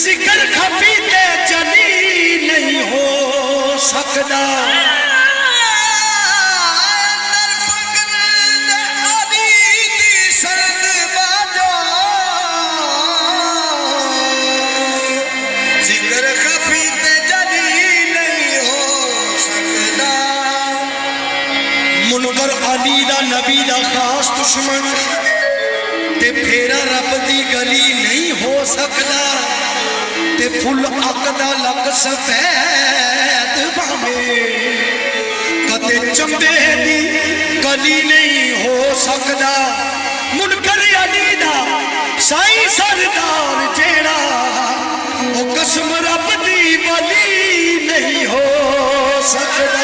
जिक्र खफी ते जली नहीं हो सकता। मुनकर अली दा नबी दा खास दुश्मन ते फेरा रब दी गली नहीं हो सकता। ते फुल अकदा लक सफेद भावे कते चंबे दी गली नहीं हो सकता। मुनकर अली दा साई सरदार जेड़ा ओ कसम रब दी वली नहीं हो सकता।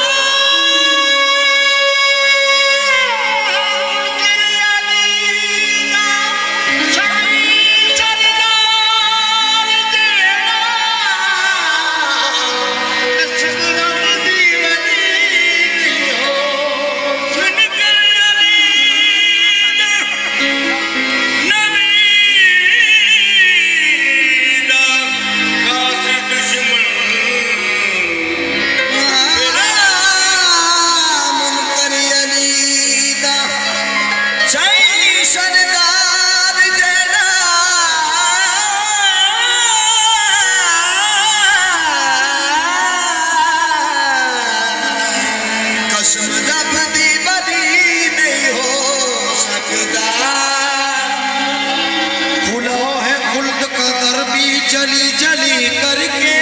जली जली करके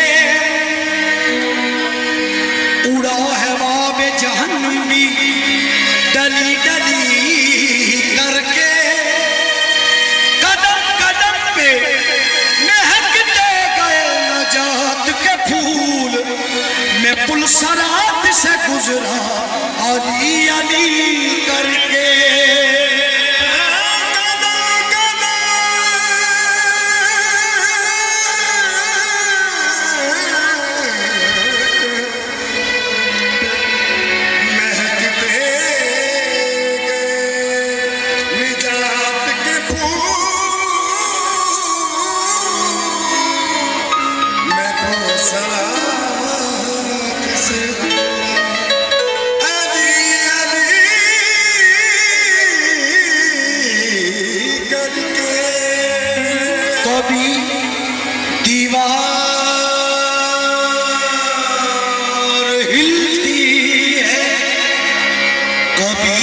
उड़ा है वाब जहन्नम भी डली डली करके कदम कदम पे महकते गए नजात के फूल। मैं पुल सरात से गुजरा अली अली करके। कभी दीवार हिलती है कभी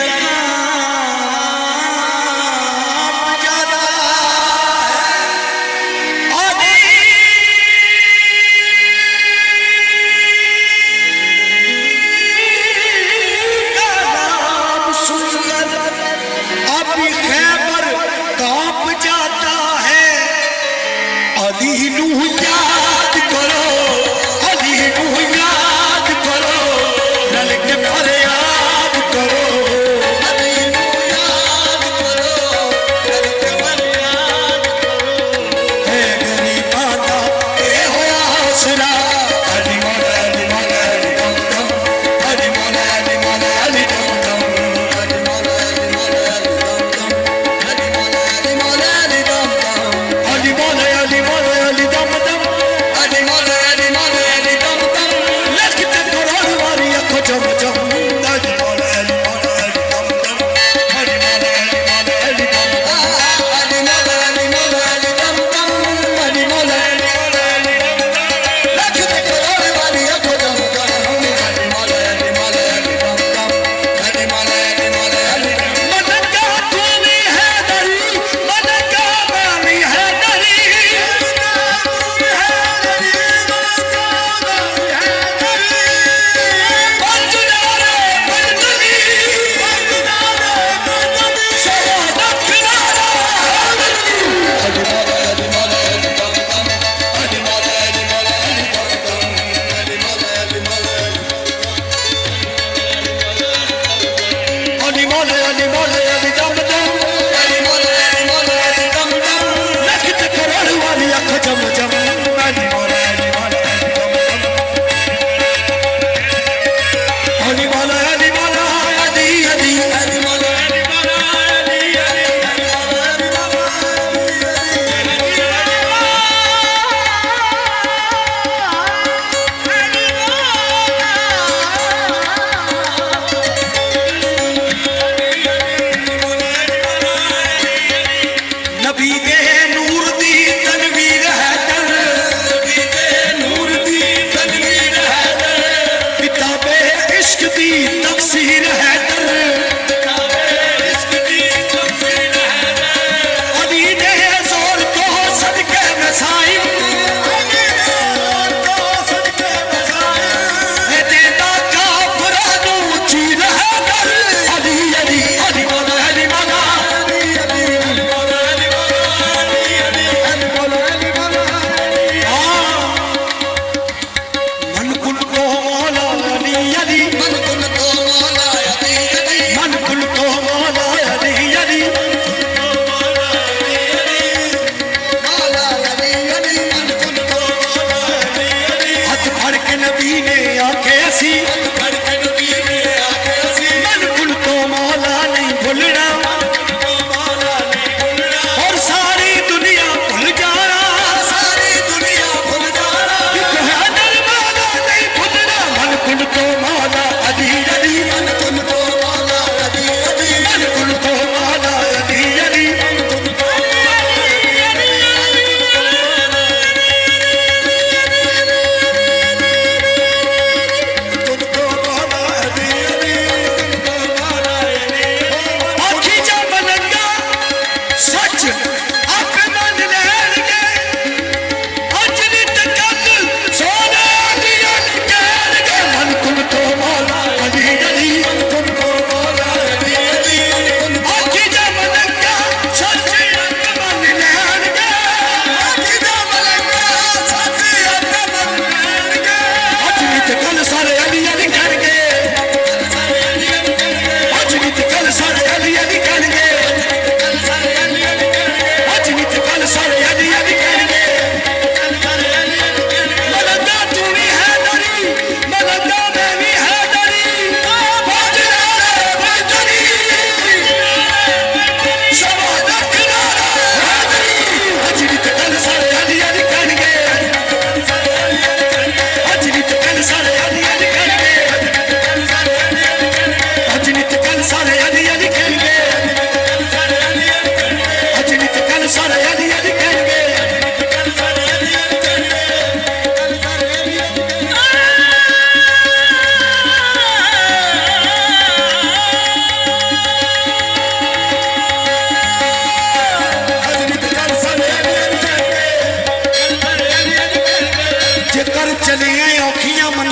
दरगाह बजाता है। नाम सुनकर अभी खैबर कांप जाता है। अली नूह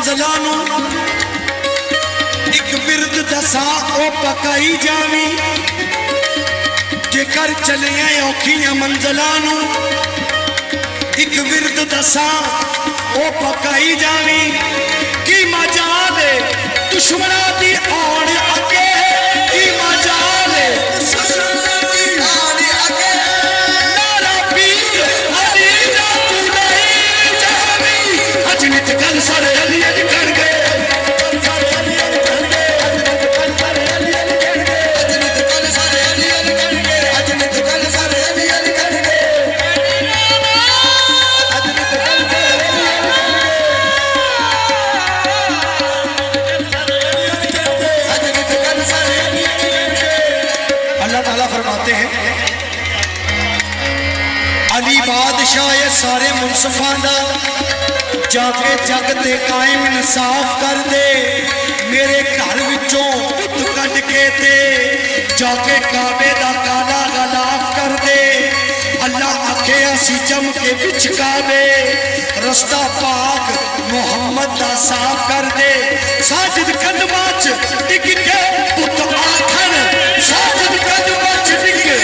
मंजिलों नू एक बिरद दसा ओ पकाई जावी जेकर चले औखियां मंजिलों नू एक बिरद दसा ओ पकाई जावी की मजाल दुश्मना दी आन अगे की मजाल नारा पीर अली दा तू नहीं जावी अजनित गल सारे अली अली कर गए बादशाह ये सारे मुनसफा दा जाके जग ते कायम इंसाफ कर दे मेरे घर विचों पुत कट के ते जाके काबे दा काला गलाफ कर दे अल्लाह आखे असी जम के बिच काबे रस्ता पाक मुहम्मद दा साफ कर दे साजिद कदमां च टिक के पुत आखन साजिद कदमां च टिक के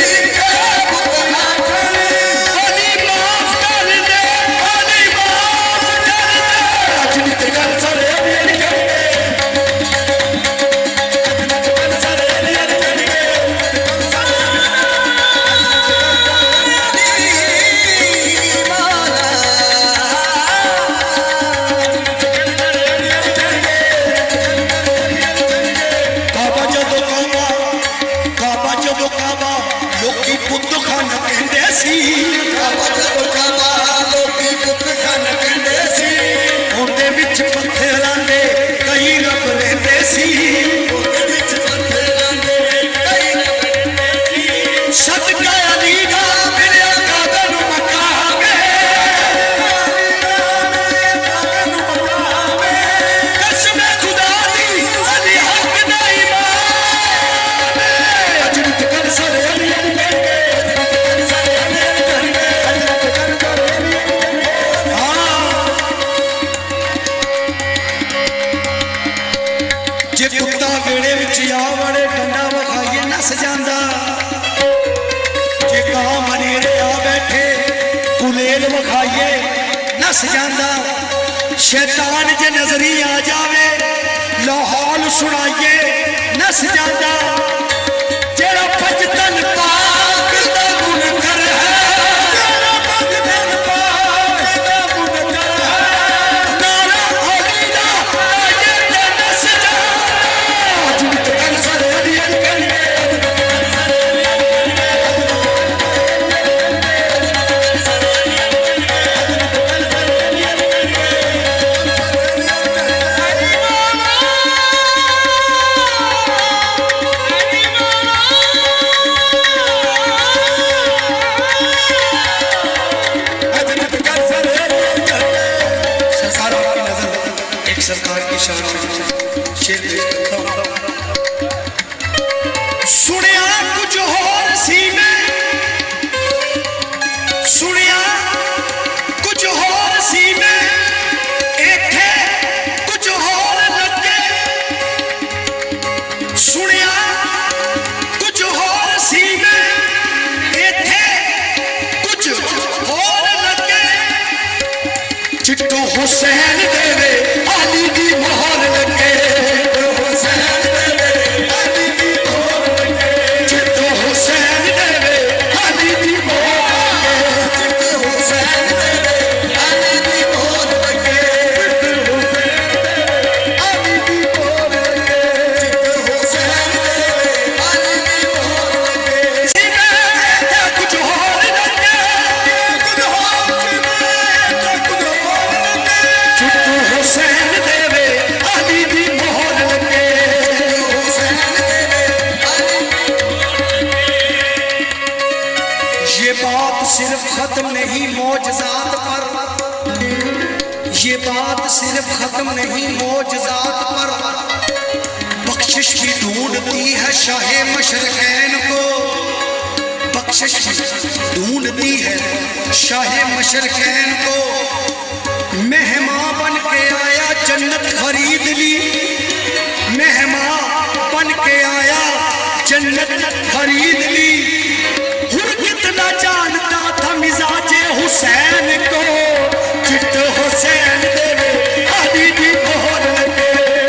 शैतान जे नजरी आ जावे लाहौल सुनाइए नस जाता जेड़ा भजतन पाक दा मुनकर है जेड़ा भजतन पाक दा मुनकर है नारा अली दा ये नस जाता जुट कर सारे अली कर सुनिया कुछ होर सी में सुनिया कुछ होर सी में इत्थे कुछ होर लगे सुनिया कुछ होर सी में इत्थे कुछ होर लगे चिट्टू हुसैन देवे अली दी मोहर लगे सिर्फ खत्म नहीं मौजज़ात पर ये बात सिर्फ खत्म नहीं मौजज़ात पर बख्शिश भी ढूंढती है शाहे मशरकैन को बख्शिश ढूंढती है शाहे मशरकैन को मेहमान बन के आया जन्नत खरीद ली, मेहमान बन के आया जन्नत खरीद ली। हुर कितना जानता था मिजाजे हुसैन को, चिट्ठ हुसैन देवे अली दी मोहर लगे।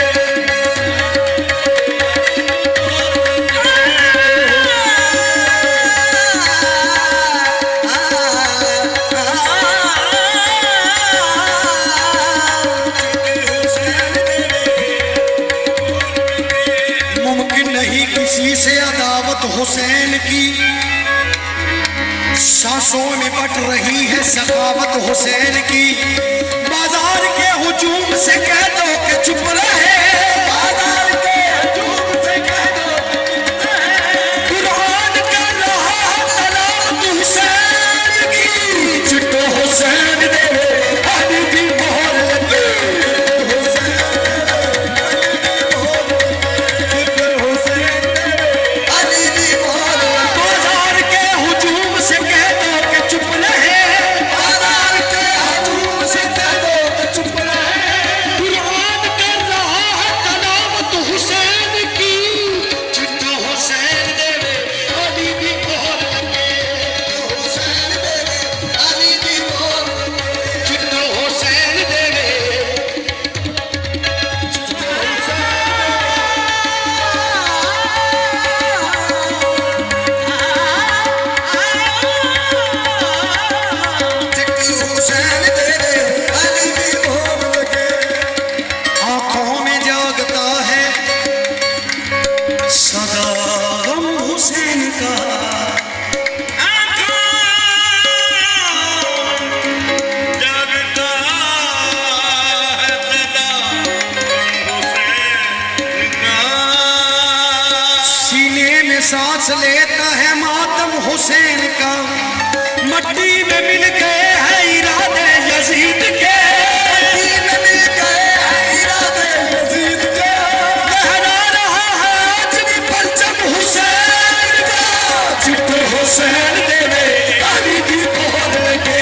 मुमकिन नहीं किसी से अदावत हुसैन की, सांसों में बट रही है सखावत हुसैन की। बाजार के हुजूम से कह दो कि चुप रहे, बाजार के हुजूम से कह दो कि चुप रहे। कुरान कर रहा है तलावत हुसैन की, चिट्ठ हुसैन देवे अली दी मोहर लगे। सांस लेता है मातम हुसैन का, मट्टी में मिल गए हैं इरादे यजीद के, मट्टी में मिल गए हैं इरादे यजीद के। लहरा रहा है आज भी परचम हुसैन का, चिट्ठ हुसैन देवे अली दी मोहर लगे।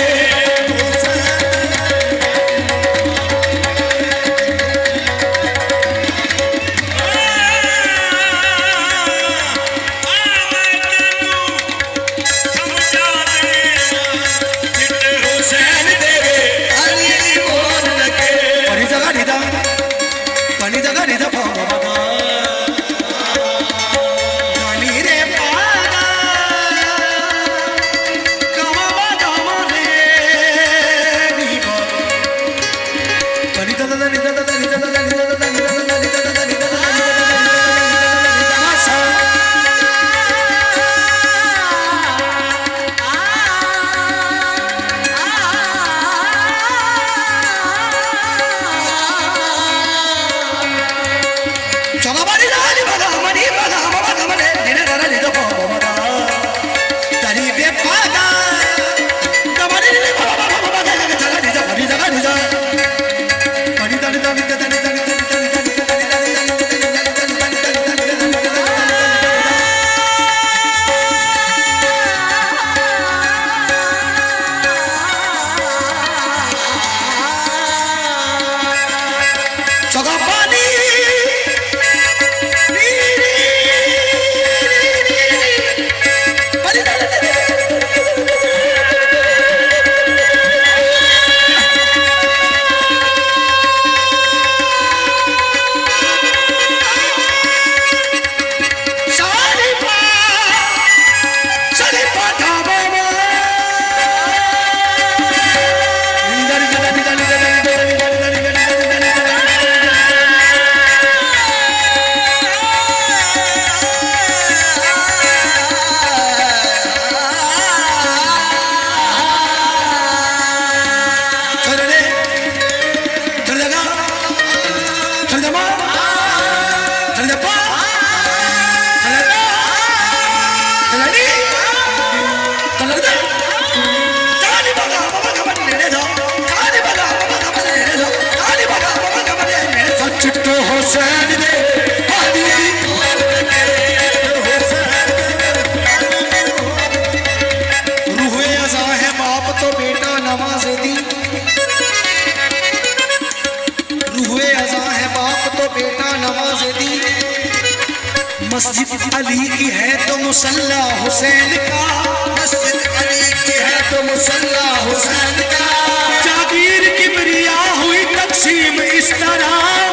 नवाज दी रूहे अली की है तो मुसल्ला हुसैन का, मस्जिद अली की है तो मुसल्ला हुसैन का। जागीर किबरिया हुई तकसीम इस तरह,